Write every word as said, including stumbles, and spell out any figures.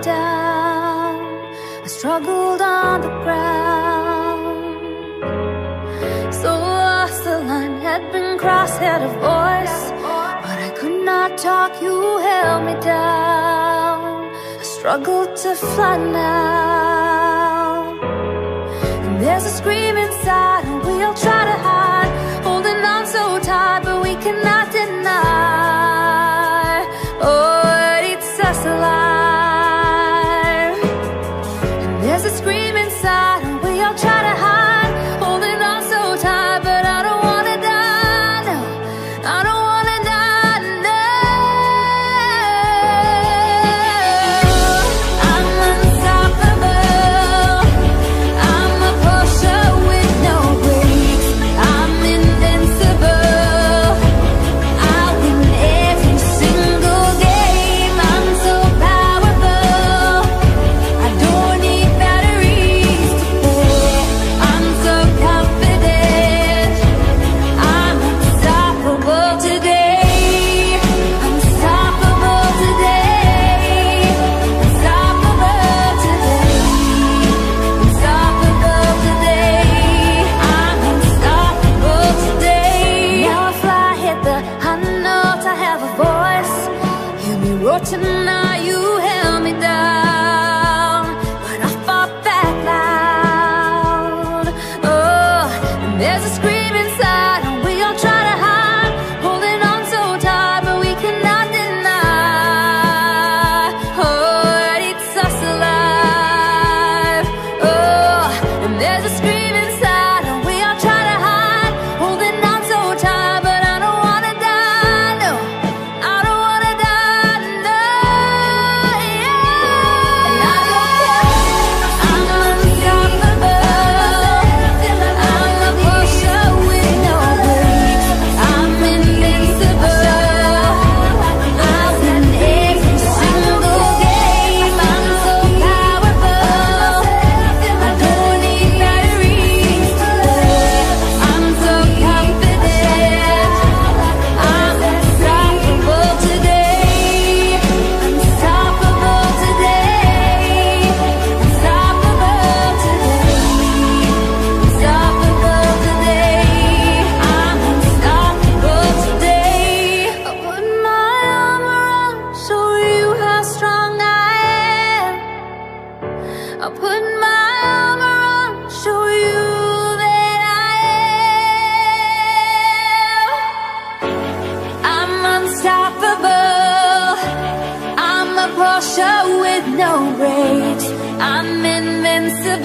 down. I struggled on the ground. So lost the line, had been crossed, had a voice, but I could not talk, you held me down. I struggled to fly now, and there's a scream inside, and we all try to hide, holding on so tight, but we cannot deny, oh, it eats us alive. And there's a scream inside, and we all try to hide, holding on so tight, but I don't wanna die, no, I don't wanna die, no. I'm unstoppable, I'm a Porsche with no brakes, I'm invincible, I win every single game, I'm so powerful, I don't need batteries to play, I'm so confident, I'm unstoppable today, unstoppable today, unstoppable today, unstoppable today, I'm unstoppable today. Now I fly, hit the high notes, I have a voice, hear me roar tonight, you held me down, but I fought back loud, oh, and there's a scream inside, and we all try to hide, holding on so tight, but we cannot deny, oh, it eats us alive, oh, and there's a scream inside, and we all try to hide, holding on so tight, but I don't wanna die, no, I don't wanna die, no, yeah. And I don't care, I'm unstoppable, I'm a Porsche with no brakes, I'm invincible, I win every single game, I'm so powerful, I don't need batteries to play, I'm so confident, I'm unstoppable today, unstoppable today, unstoppable today, unstoppable today, I'm unstoppable today. I put my arm around, show you how strong I am. I put my arm around, show you that I am. I'm unstoppable, I'm a Porsche with no brakes, I'm invincible,